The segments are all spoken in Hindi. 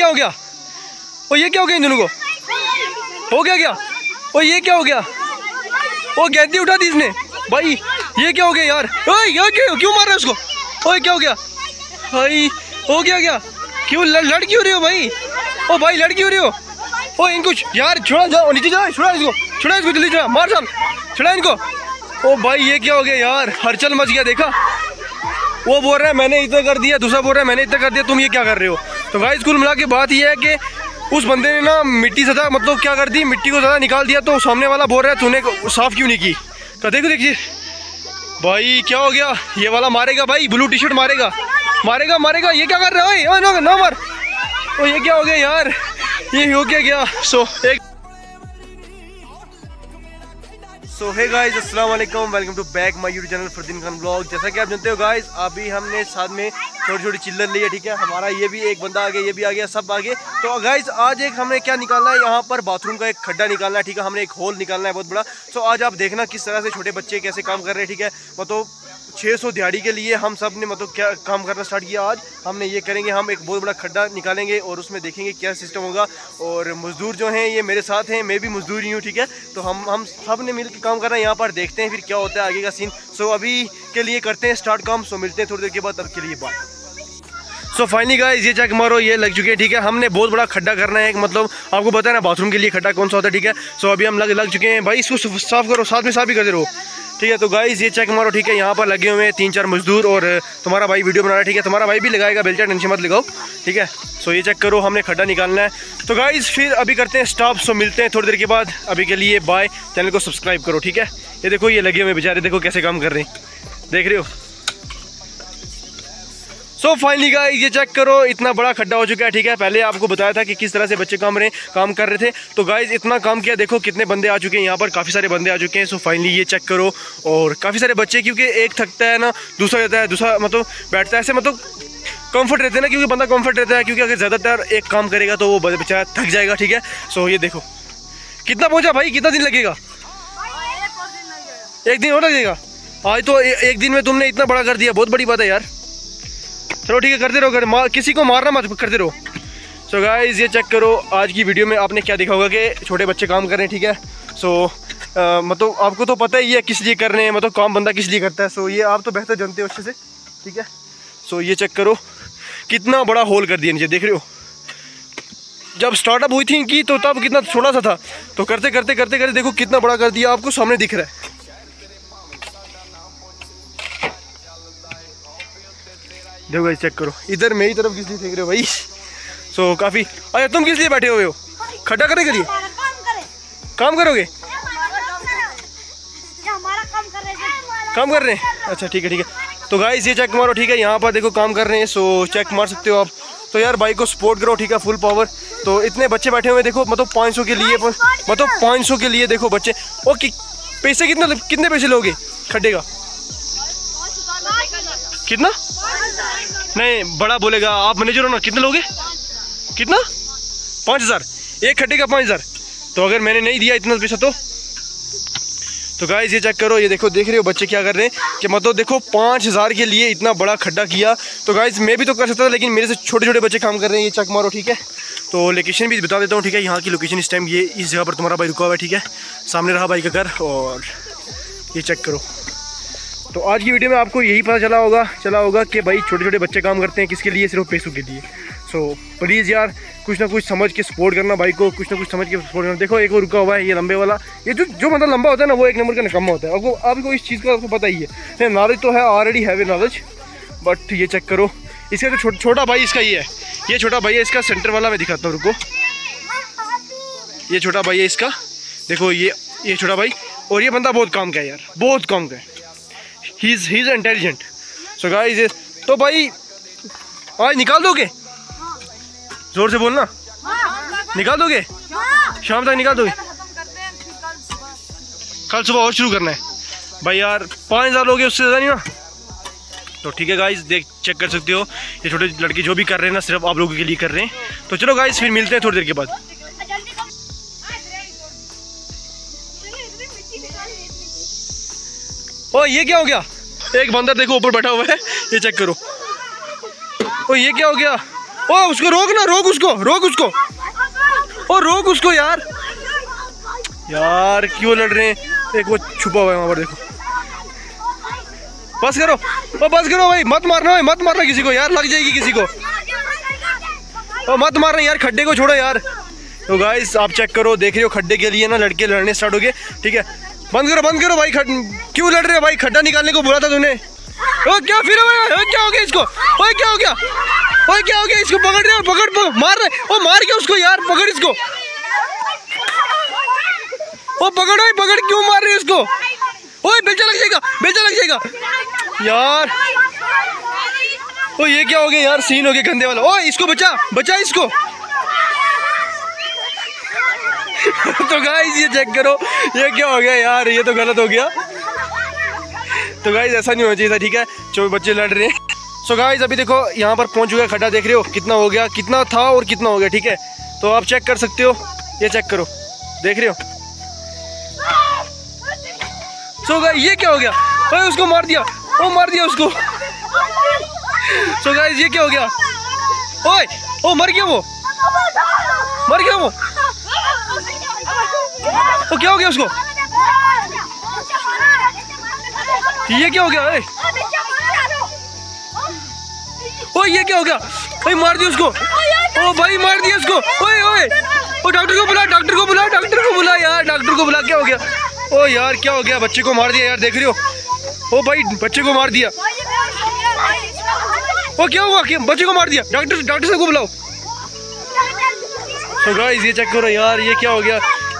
क्या हो गया? ओ ये क्या हो गया इन दोनों को? हो गया? ओ ये क्या हो गया? ओ गेंदी उठा दी इसने भाई, ये क्या हो गया यार? ओए ये क्यों मार रहा है उसको? ओए क्या हो गया भाई? हो गया क्या? क्यों लड़ क्यों रहे हो भाई? ओ भाई लड़ क्यों रहे हो? ओ इनको यार छोड़ा, जाओ नीचे जाओ, छुड़ा इसको जल्दी छुड़ा, मार साल, छुड़ा इनको। ओ भाई ये क्या हो गया यार? हलचल मच गया, देखा? वो बोल रहा है मैंने इतना कर दिया, दूसरा बोल रहा है मैंने इतना कर दिया, तुम ये क्या कर रहे हो? तो गाइस कुल मिला के बात ये है कि उस बंदे ने ना मिट्टी ज़्यादा मतलब क्या कर दी, मिट्टी को ज़्यादा निकाल दिया, तो सामने वाला बोल रहा है तूने साफ़ क्यों नहीं की? तो देखिए भाई क्या हो गया, ये वाला मारेगा भाई, ब्लू टी शर्ट मारेगा। ये क्या कर रहा है? ना मार। तो ये क्या हो गया यार? ये हो क्या? सो हे गाइस, अस्सलाम वालेकुम, welcome to back my YouTube channel Fardeen Khan blog. जैसा कि आप जानते हो गाइस, अभी हमने साथ में छोटी चिल्लर ली है, ठीक है। हमारा ये भी एक बंदा आ गया, ये भी आ गया, सब आ गए। तो गाइस आज एक हमने क्या निकालना है, यहाँ पर बाथरूम का एक खड्डा निकालना है, ठीक है। हमने एक होल निकालना है बहुत बड़ा। सो आज आप देखना किस तरह से छोटे बच्चे कैसे काम कर रहे हैं, ठीक है। मतलब 600 दिहाड़ी के लिए हम सब ने मतलब क्या काम करना स्टार्ट किया। आज हमने ये करेंगे, हम एक बहुत बड़ा खड्डा निकालेंगे और उसमें देखेंगे क्या सिस्टम होगा। और मजदूर जो हैं ये मेरे साथ हैं, मैं भी मजदूर ही हूँ, ठीक है। तो हम सब ने मिल के काम करना है यहाँ पर, देखते हैं फिर क्या होता है आगे का सीन। सो अभी के लिए करते हैं स्टार्ट काम। सो मिलते हैं थोड़ी देर के बाद, तब के लिए बाय। सो फाइनली गाइस ये चेक मारो, ये लग चुके हैं, ठीक है। हमने बहुत बड़ा खड्डा करना है, मतलब आपको पता है ना बाथरूम के लिए खड्डा कौन सा होता है, ठीक है। सो अभी हम लग चुके हैं भाई, इसको साफ करो, साथ में साफ भी कर दे रहो, ठीक है। तो गाइस ये चेक मारो, ठीक है। यहाँ पर लगे हुए हैं 3-4 मजदूर और तुम्हारा भाई वीडियो बना रहा है, ठीक है। तुम्हारा भाई भी लगाएगा बेलचा, टेंशन मत लगाओ, ठीक है। सो ये चेक करो, हमने खड्डा निकालना है। तो गाइस फिर अभी करते हैं स्टॉप। सो मिलते हैं थोड़ी देर के बाद, अभी के लिए बाय। चैनल को सब्सक्राइब करो, ठीक है। ये देखो ये लगे हुए बेचारे, देखो कैसे काम कर रहे हैं, देख रहे हो। सो फाइनली गाइस ये चेक करो, इतना बड़ा खड्डा हो चुका है, ठीक है। पहले आपको बताया था कि किस तरह से बच्चे काम कर रहे थे। तो गाइस इतना काम किया, देखो कितने बंदे आ चुके हैं यहाँ पर, काफ़ी सारे बंदे आ चुके हैं। सो फाइनली ये चेक करो, और काफ़ी सारे बच्चे, क्योंकि एक थकता है ना, दूसरा रहता है, दूसरा मतलब बैठता है, ऐसे मतलब कंफर्ट रहते हैं ना, क्योंकि बंदा कंफर्ट रहता है, क्योंकि अगर ज़्यादातर एक काम करेगा तो वो बेचारा थक जाएगा, ठीक है। सो ये देखो कितना पहुँचा भाई, कितना दिन लगेगा? एक दिन और लगेगा। आज तो एक दिन में तुमने इतना बड़ा कर दिया, बहुत बड़ी बात है यार। चलो ठीक है, करते रहो, किसी को मारना मत, करते रहो। सो गाइस ये चेक करो, आज की वीडियो में आपने क्या देखा होगा कि छोटे बच्चे काम कर रहे हैं, ठीक है। सो मतलब आपको तो पता ही है किस लिए कर रहे हैं, मतलब काम बंदा किस लिए करता है। सो ये आप तो बेहतर जानते हो अच्छे से, ठीक है। सो ये चेक करो कितना बड़ा होल कर दिया नीचे, देख रहे हो। जब स्टार्टअप हुई थी इनकी तो तब कितना छोटा सा था, तो करते करते देखो कितना बड़ा कर दिया, आपको सामने दिख रहा है। देखो गाइस चेक करो, इधर मेरी तरफ किस लिए देख रहे हो भाई? सो काफ़ी, अरे तुम किस लिए बैठे हुए हो? खड्डा करने के लिए काम करोगे? काम कर रहे हैं, अच्छा ठीक है। तो गाइस ये चेक मारो, ठीक है। यहाँ पर देखो काम कर रहे हैं, सो चेक मार सकते हो आप। तो यार भाई को सपोर्ट करो, ठीक है, फुल पावर। तो इतने बच्चे बैठे हुए देखो, मतलब 500 के लिए, मतलब 500 के लिए देखो बच्चे। ओके पैसे कितने पैसे लोगे खड्डे का? कितना? नहीं बड़ा बोलेगा, आप मैनेजर हो ना, कितने लोगे? कितना? 5000 एक खड्डे का 5000। तो अगर मैंने नहीं दिया इतना पैसा तो गाइस ये चेक करो, ये देखो, देख रहे हो बच्चे क्या कर रहे हैं कि मतलब देखो 5000 के लिए इतना बड़ा खड्डा किया। तो गाइस मैं भी तो कर सकता था, लेकिन मेरे से छोटे बच्चे काम कर रहे हैं। ये चेक मारो, ठीक है। तो लोकेशन भी बता देता हूँ, ठीक है। यहाँ की लोकेशन इस टाइम ये इस जगह पर तुम्हारा भाई रुका हुआ है, ठीक है। सामने रहा भाई का घर, और ये चेक करो। तो आज की वीडियो में आपको यही पता चला होगा कि भाई छोटे बच्चे काम करते हैं किसके लिए, सिर्फ पैसों के लिए। सो प्लीज़ यार कुछ ना कुछ समझ के सपोर्ट करना भाई को, कुछ ना कुछ समझ के सपोर्ट करना। देखो एक और रुका हुआ है, ये लंबे वाला, ये जो मतलब लंबा होता है ना, वो एक नंबर का निकम्मा होता है। आपको इस चीज़ का आपको पता ही है, नॉलेज तो है, already have a knowledge. But ये चेक करो, इसका जो छोटा भाई इसका ये है, ये छोटा भाई है इसका, सेंटर वाला मैं दिखाता हूँ, रुको। ये छोटा भाई है इसका, देखो ये छोटा भाई। और ये बंदा बहुत काम का है यार, बहुत काम का है। He is intelligent. So guys तो भाई आज निकाल दोगे? जोर से बोलना, निकाल दोगे? शाम तक निकाल दोगे? कल सुबह और शुरू करना है भाई यार, 5000 लोगे, उससे ज़्यादा नहीं ना। तो ठीक है गाइस, चेक कर सकते हो, ये छोटे लड़के जो भी कर रहे हैं ना, सिर्फ आप लोगों के लिए कर रहे हैं। तो चलो गाइस फिर मिलते हैं थोड़ी देर के बाद। ओ ये क्या हो गया? एक बंदर देखो ऊपर बैठा हुआ है, ये चेक करो। ओ ये क्या हो गया? ओ उसको रोक ना, रोक उसको, रोक उसको, ओ रोक उसको यार। यार क्यों लड़ रहे हैं? एक वो छुपा हुआ है वहां पर, देखो। बस करो, ओ बस करो भाई, मत मारना भाई, मत मारना किसी को यार, लग जाएगी किसी को। ओ मत मारना यार, खड्डे को छोड़ो यार। तो गाइस आप चेक करो, देख रहे हो खड्डे के लिए ना लड़के लड़ने स्टार्ट हो गए, ठीक है। बंद करो भाई, क्यों लड़ रहे हो भाई? खड्डा निकालने को बोला था तूने। ओ क्या फिर क्या हो गया इसको? ओए क्या हो गया? ओए क्या हो गया इसको? पकड़ रहे हो, पकड़ मार रहे। ओ मार के उसको यार, पकड़ इसको। ओ पकड़ो, पकड़, क्यों मार रहे हो इसको? ओए बेलचा लग जाएगा, बेलचा लग जाएगा यार। ओ ये क्या हो गया यार? सीन हो गया गंदे वाला। ओ इसको बचा, बचा इसको। तो गाइस ये चेक करो, ये क्या हो गया यार? ये तो गलत हो गया। तो गाइस ऐसा नहीं होना चाहिए था, ठीक है। जो बच्चे लड़ रहे हैं। सो गाइस अभी देखो यहाँ पर पहुंच चुका है खड्डा, देख रहे हो कितना हो गया, कितना था और कितना हो गया, ठीक है। तो आप चेक कर सकते हो, ये चेक करो, देख रहे हो। सो गाइस ये क्या हो गया? ओए उसको मार दिया, ओ मार दिया उसको। सो गाइस ये क्या हो गया? ओए ओ मर गया वो, मर गया वो। ओ क्या हो गया उसको? ये क्या हो गया? ओ ये क्या हो गया? भाई मार दिया उसको। ओ भाई मार दिया उसको। ओए ओए ओ डॉक्टर को बुला, डॉक्टर को बुला, डॉक्टर को बुला यार, डॉक्टर को बुला। क्या हो गया? ओ यार क्या हो गया? बच्चे को मार दिया यार, देख रहे हो। ओ भाई बच्चे को मार दिया। ओ क्या हुआ? बच्चे को मार दिया। डॉक्टर साहब को बुलाओ। तो गाइस ये चेक करो यार, ये क्या हो गया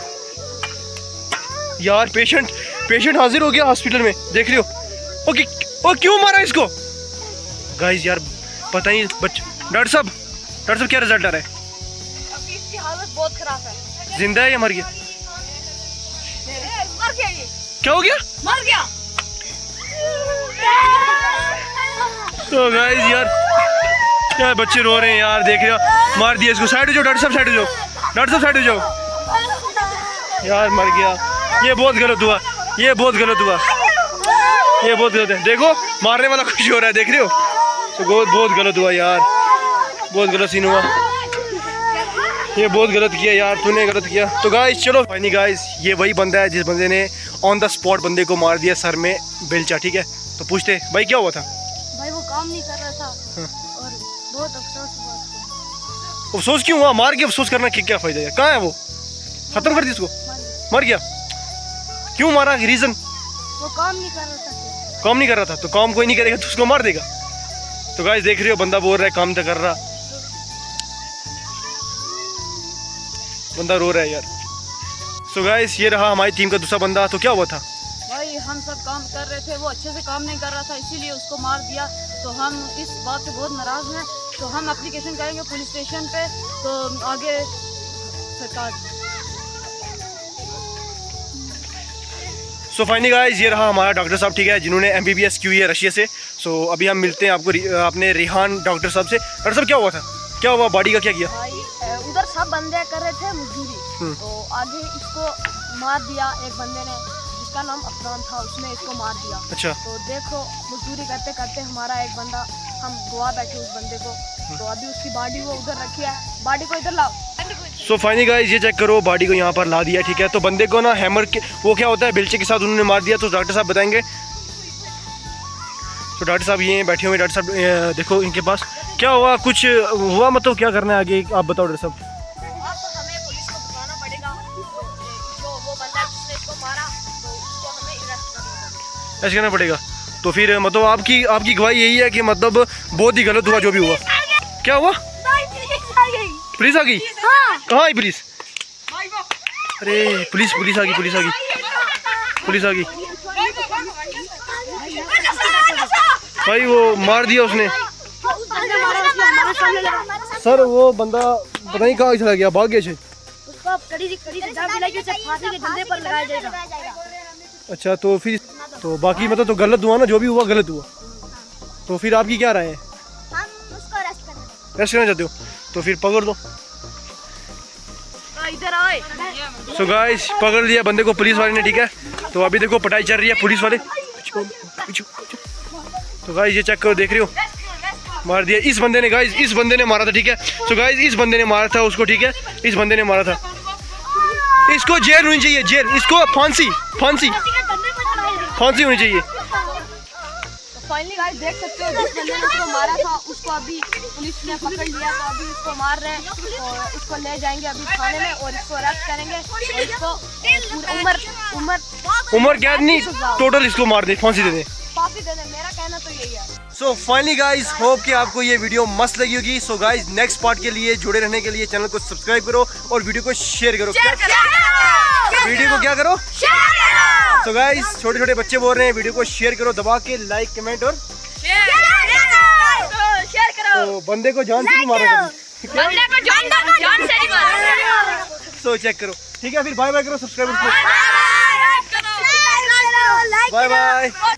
यार? पेशेंट हाजिर हो गया हॉस्पिटल में, देख रहे हो। ओके ओ क्यों मारा इसको? गाइस यार पता नहीं। डॉक्टर साहब क्या रिजल्ट आ रहा है? अभी इसकी हालत बहुत खराब है। जिंदा है या मर गया? मर गया। ये क्या हो गया? मर गया। तो गाइस यार क्या बच्चे रो रहे हैं यार, देख रहे हो। मार दिया इसको। साइड हो जाओ डॉक्टर साहब, साइड हो जाओ, डॉक्टर साहब साइड हो जाओ। यार मर गया। ये बहुत गलत हुआ, ये बहुत गलत हुआ, ये बहुत गलत है। देखो मारने वाला खुश हो रहा है, देख रहे हो। तो बहुत गलत हुआ यार, बहुत गलत सीन हुआ। ये बहुत गलत किया यार, तूने गलत किया। तो गाइस चलो फाइनली गाइस ये वही बंदा है जिस बंदे ने ऑन द स्पॉट बंदे को मार दिया, सर में बेलचा, ठीक है। तो पूछते भाई क्या हुआ था? भाई वो काम नहीं कर रहा था और बहुत अफसोस हुआ। अफसोस क्यों हुआ? मार के अफसोस करना क्या फायदा है? कहाँ है वो? खत्म कर दी उसको। मर गया। क्यों मारा? रीजन? वो काम नहीं कर रहा था। काम नहीं कर रहा था? तो काम कोई नहीं करेगा तो उसको मार देगा। तो गाइस देख रहे हो बंदा बोल रहा है काम तो कर रहा, बंदा रो रहा है यार। सो गाइस ये रहा हमारी टीम का दूसरा बंदा। तो क्या हुआ था? भाई हम सब काम कर रहे थे, वो अच्छे से काम नहीं कर रहा था, इसीलिए उसको मार दिया। तो हम इस बात से बहुत नाराज हैं। तो हम एप्लीकेशन करेंगे पुलिस स्टेशन पे, तो आगे सरकार। सो फाइनली गाइस ये रहा हमारा डॉक्टर साहब, ठीक है, जिन्होंने MBBS की हुई है रशिया से। सो अभी हम मिलते हैं आपको अपने रिहान डॉक्टर साहब से। डॉक्टर साहब क्या हुआ था? क्या हुआ? बॉडी का क्या किया? भाई उधर सब बंदे कर रहे थे मजदूरी, तो आगे इसको मार दिया एक बंदे ने, जिसका नाम अफरान था, उसने इसको मार दिया। अच्छा। तो देखो मजदूरी करते करते हमारा एक बंदा, हम गोवा बैठे उस बंदे को, तो अभी उसकी बॉडी वो उधर रखी है, बॉडी को इधर लाओ। सो फाइनली गाइस ये चेक करो, बॉडी को यहाँ पर ला दिया, ठीक है। तो बंदे को ना हैमर के वो क्या होता है बेलचे के साथ उन्होंने मार दिया। तो डॉक्टर साहब बताएंगे। तो डॉक्टर साहब ये बैठे हुए। डॉक्टर साहब देखो इनके पास क्या हुआ, कुछ हुआ मतलब क्या करना है आगे आप बताओ डॉक्टर साहब। हमें पुलिस को बताना पड़ेगा, जो वो बंदा जिसने इसको मारा, तो उसको हमें अरेस्ट करना पड़ेगा। तो फिर मतलब आपकी गवाही यही है कि मतलब बहुत ही गलत हुआ जो भी हुआ। क्या हुआ? पुलिस आ गई? हाँ। कहाँ आई पुलिस? अरे पुलिस आ गई, पुलिस आ गई भाई। वो मार दिया उसने। सर वो बंदा पता नहीं कहाँ चला गया, भाग गया। उसको कड़ी सजा मिलेगी, उसे फांसी के डंडे पर लगाया जाएगा। अच्छा तो फिर तो बाकी मतलब तो गलत हुआ ना, जो भी हुआ गलत हुआ। तो फिर आपकी क्या राय है? हम उसको अरेस्ट करना चाहते हो? तो फिर पकड़ दो। इधर आए। सो गाइस पकड़ लिया बंदे को पुलिस वाले ने, ठीक है। तो अभी देखो पिटाई चल रही है पुलिस वाले। तो गाइस ये चेक करो, देख रहे हो मार दिया इस बंदे ने गाइस, इस बंदे ने मारा था, ठीक है। सो गाइस इस बंदे ने मारा था उसको, ठीक है, इस बंदे ने मारा था। इसको जेल होनी चाहिए, जेल, इसको फांसी फांसी फांसी होनी चाहिए। फाइनली गाइस देख सकते हो जिस बंदे ने उसको मारा था उसको अभी पुलिस ने पकड़ लिया, तो अभी उसको मार रहे हैं और उसको ले जाएंगे अभी थाने में और इसको अरेस्ट करेंगे और इसको उम्र कैद नहीं, टोटल इसको मार दे, फांसी दे दे, फांसी दे दे। मेरा कहना तो यही है। सो फाइनली गाइज होप कि आपको ये वीडियो मस्त लगी होगी। सो गाइज नेक्स्ट पार्ट के लिए जुड़े रहने के लिए चैनल को सब्सक्राइब करो और वीडियो को शेयर करो। वीडियो को क्या करो? सो गाइज छोटे छोटे बच्चे बोल रहे हैं वीडियो को शेयर करो, दबा के लाइक कमेंट और शेयर करो। तो बंदे को जान से नहीं मारो, सो चेक करो, ठीक है। फिर बाय बाय करो, सब्सक्राइब, बाय बाय।